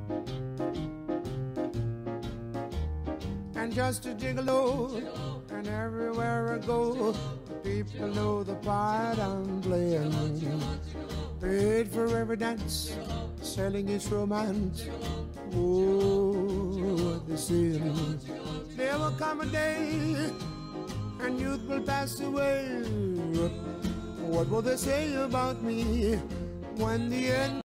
And just a gigolo, and everywhere I go, people know the part I'm playing. Paid for every dance, selling its romance. Oh, what they say. There will come a day, and youth will pass away. What will they say about me when the end?